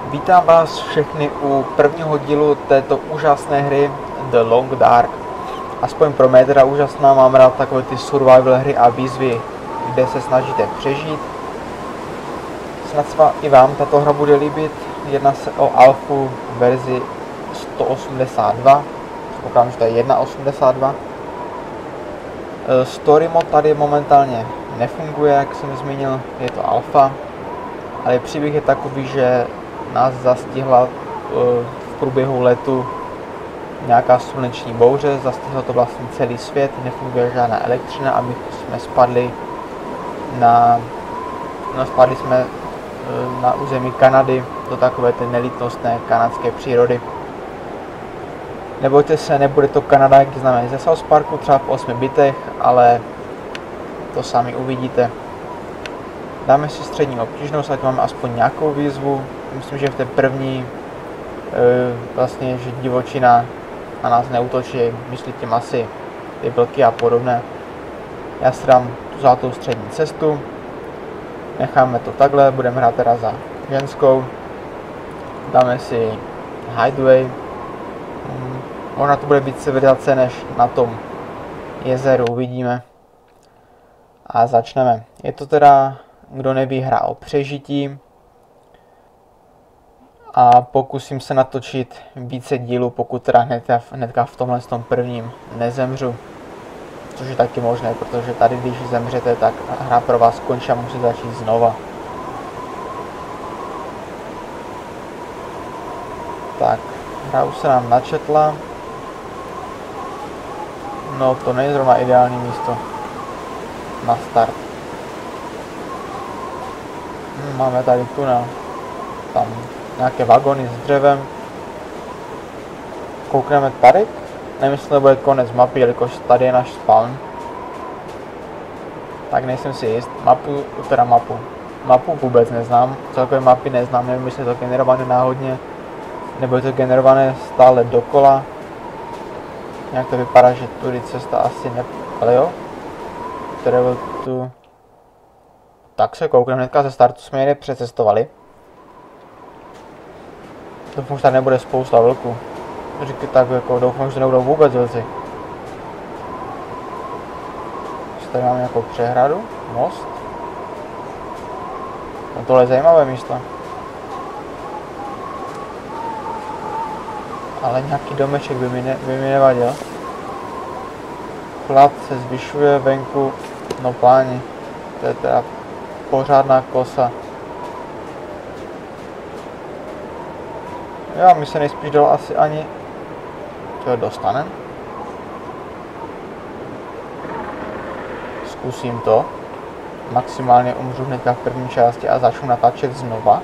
Vítám vás všechny u prvního dílu této úžasné hry The Long Dark. Aspoň pro mě teda úžasná, mám rád takové ty survival hry a výzvy, kde se snažíte přežít. Snad se i vám tato hra bude líbit. Jedná se o alfu verzi 182. Předpokládám, že to je 1.82. Story mod tady momentálně nefunguje, jak jsem zmínil, je to alfa. Ale příběh je takový, že nás zastihla v průběhu letu nějaká sluneční bouře, zastihlo to vlastně celý svět, nefunguje žádná elektřina a my jsme spadli na území Kanady do takové té nelítnostné kanadské přírody. Nebojte se, nebude to Kanada, jak známe ze South Parku, třeba v 8 bitech, ale to sami uvidíte. Dáme si střední obtížnost, ať máme aspoň nějakou výzvu. Myslím, že v té první vlastně, že divočina na nás neútočí, myslí tím asi ty vlky a podobné. Já si dám tu zlatou střední cestu. Necháme to takhle, budeme hrát teda za ženskou. Dáme si hideaway. Možná to bude víc civilizace než na tom jezeru, uvidíme. A začneme. Je to teda, kdo neví, hra o přežití. A pokusím se natočit více dílů, pokud teda hnedka v tomhle tom prvním nezemřu. Což je taky možné, protože tady, když zemřete, tak hra pro vás končí a musí začít znova. Tak, hra už se nám načetla. No, to není zrovna ideální místo na start. Máme tady tunel. Tam nějaké vagony s dřevem. Koukneme tady. Nemyslím, že bude konec mapy, jelikož tady je náš spawn. Tak nejsem si jist. Mapu vůbec neznám. Celkové mapy neznám, nevím, jestli je to generované náhodně, nebo je to generované stále dokola. Nějak to vypadá, že tudy cesta asi ne... Ale jo. Travel tu... Tak se koukneme, hnedka ze startu jsme je přecestovali. Doufám, že tady nebude spousta vlků. Říkaj tak, jako doufám, že nebudou vůbec vlci. Tady máme nějakou přehradu, most. No tohle je zajímavé místo. Ale nějaký domeček by mi nevadil. Chlad se zvyšuje venku, no páni, to je teda pořádná kosa. Jo, mi se nejspíš dalo asi ani... Co dostane? Zkusím to. Maximálně umřu hnedka v první části a začnu natáčet znova.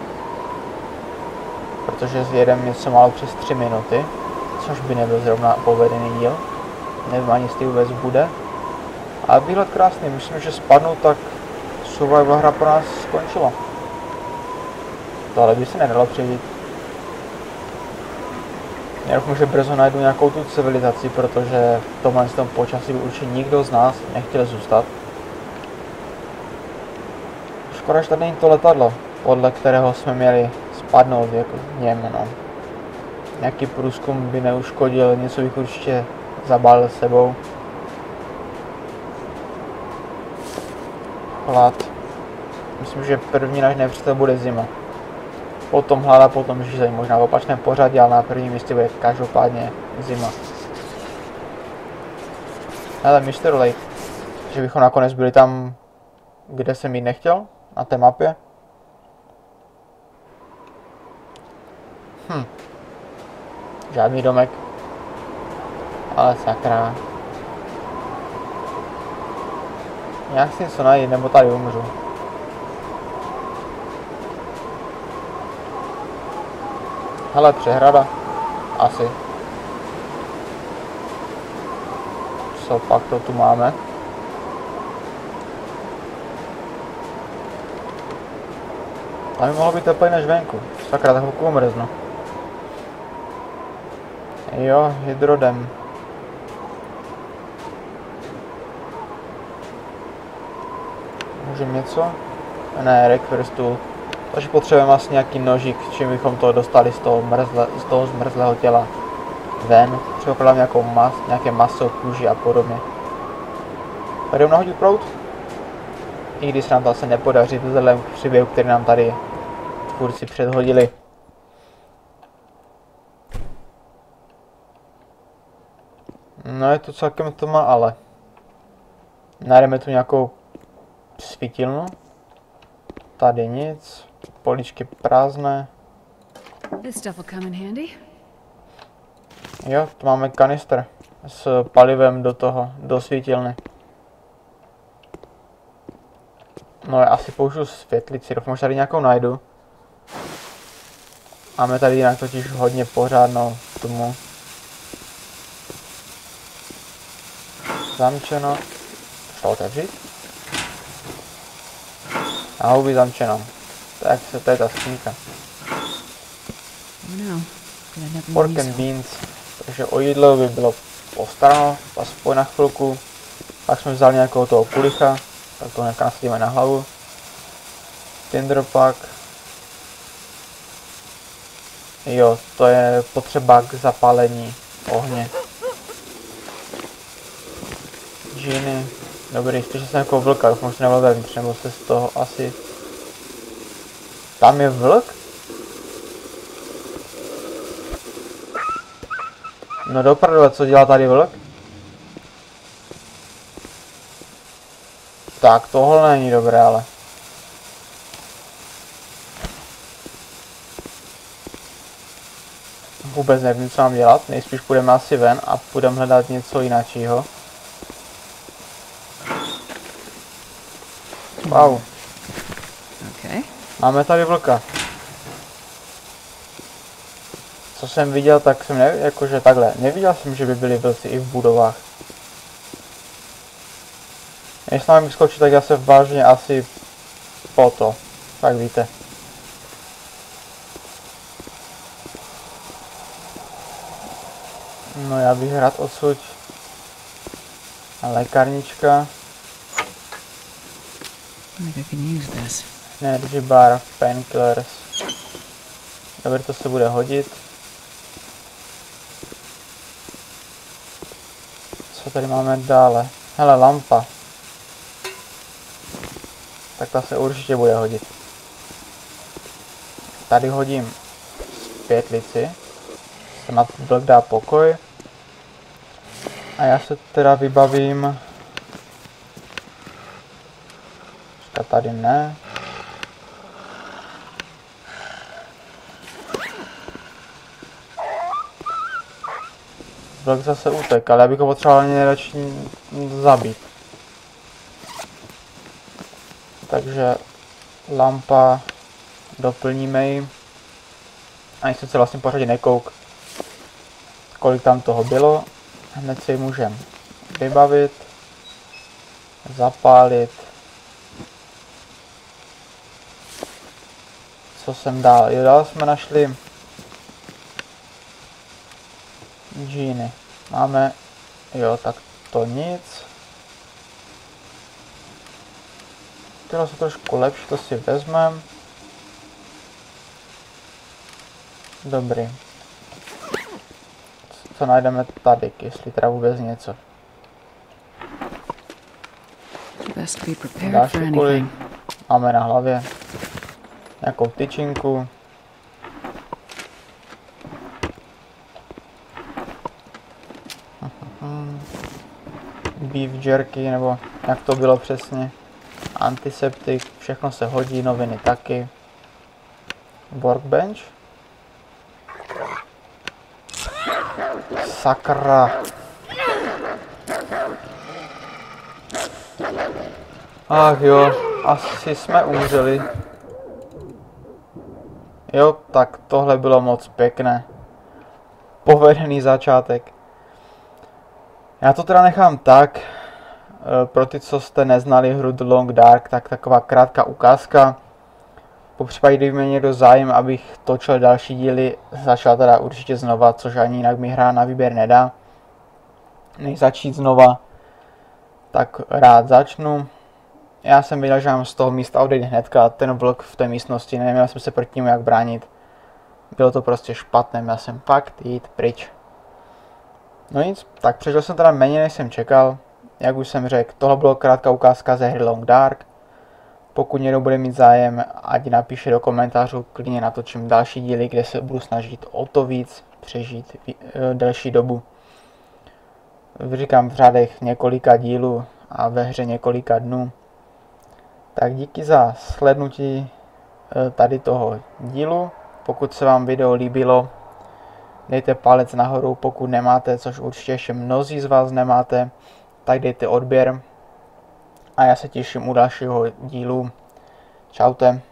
Protože zjedem něco málo přes 3 minuty. Což by nebyl zrovna povedený díl. Nevím ani, jestli vůbec bude. Ale výhled krásný, myslím, že spadnu, tak survival hra pro nás skončila. Tohle by se nedalo přežít. Já doufám, že brzo najdu nějakou tu civilizaci, protože v tomhle tom počasí by určitě nikdo z nás nechtěl zůstat. Škoda, že tady není to letadlo, podle kterého jsme měli spadnout jako v něm, no. Nějaký průzkum by neuškodil, něco bych určitě zabalil sebou. Hlad. Myslím, že první náš nepřítel bude zima. Potom hlad, potom žízeň, možná v opačném pořadí, ale na prvním místě bude každopádně zima. Hele, Mr. Lake, že bychom nakonec byli tam, kde jsem jít nechtěl, na té mapě. Žádný domek. Ale sakra. Nějak si něco najít, nebo tady umřu. Hele, přehrada. Asi. Co pak to tu máme? Tam by mohlo být teplej než venku. Sakra, tak chvilku umrznu. Jo, hydrodem. Můžeme něco? Ne, request tool. Takže potřebujeme asi nějaký nožík, čím bychom to dostali z toho zmrzlého těla ven. Třeba nějaké maso, kůži a podobně. Tady jdeme nahodit proud. I když se nám to asi nepodaří vzhledem k příběhu, který nám tady tvůrci předhodili. No je to celkem tma, ale najdeme tu nějakou svítilnu. Tady nic, poličky prázdné. Jo, tu máme kanister s palivem do svítilny. No já asi použiju světlici, doufám, že tady nějakou najdu. Máme tady jinak totiž hodně pořádnou tmu. Zamčeno. Šlo otevřít? A houby zamčeno. Tak se to je ta skřínka. Pork and beans. Takže o jídlo by bylo postaráno, aspoň na chvilku. Pak jsme vzali nějakého toho kulicha, tak to hnedka nasadíme na hlavu. Tinderpack. Jo, to je potřeba k zapálení ohně. Džíny. Dobrý, spíš jsem jako vlka, doufám, že se nebyl vevnitř, nebo se z toho asi... Tam je vlk? No dopravdu, co dělá tady vlk? Tak, tohle není dobré, ale... Vůbec nevím, co mám dělat, nejspíš půjdeme asi ven a půjdeme hledat něco jiného. Wow. Okay. Máme tady vlka. Co jsem viděl, tak jsem jakože takhle. Neviděl jsem, že by byli vlci i v budovách. Jestli mám vyskočit, tak já se vážně asi po to. Tak víte. No já bych rád odsud. Lékárnička. Energy bar, painkillers. Dobře, to se bude hodit. Co tady máme dále? Hele, lampa. Tak ta se určitě bude hodit. Tady hodím světlici. Se na blok dá pokoj. A já se teda vybavím... Tady ne. Blok zase utek, ale já bych ho potřeboval nejradši zabít. Takže lampa, doplníme ji. Ani jsem se vlastně pořádně nekouk, kolik tam toho bylo. Hned si ji můžeme vybavit, zapálit. Co jsem dál? Jo, dál jsme našli džíny. Máme, jo, tak to nic. Tyhle jsou trošku lepší, to si vezmeme. Dobrý. Co najdeme tady, jestli teda vůbec něco. Další kulik máme na hlavě. Nějakou tyčinku. Beef jerky, nebo jak to bylo přesně. Antiseptik, všechno se hodí, noviny taky. Workbench. Sakra. Ach jo, asi jsme umřeli. Jo, tak tohle bylo moc pěkné. Povedený začátek. Já to teda nechám tak. Pro ty, co jste neznali hru The Long Dark, tak taková krátká ukázka. Popřípadě, kdyby mě někdo zájem, abych točil další díly, začal teda určitě znova, což ani jinak mi hra na výběr nedá. Než začít znova, tak rád začnu. Já jsem viděl, že mám z toho místa odejít hnedka, ten vlk v té místnosti, neměl jsem se proti němu jak bránit. Bylo to prostě špatné, měl jsem fakt jít pryč. No nic, tak přežil jsem teda méně, než jsem čekal. Jak už jsem řekl, tohle bylo krátká ukázka ze hry Long Dark. Pokud někdo bude mít zájem, ať napíše do komentářů, klidně natočím další díly, kde se budu snažit o to víc přežít delší dobu. Říkám v řádech několika dílů a ve hře několika dnů. Tak díky za slednutí tady toho dílu. Pokud se vám video líbilo, dejte palec nahoru, pokud nemáte, což určitě ještě mnozí z vás nemáte, tak dejte odběr. A já se těším u dalšího dílu. Čaute.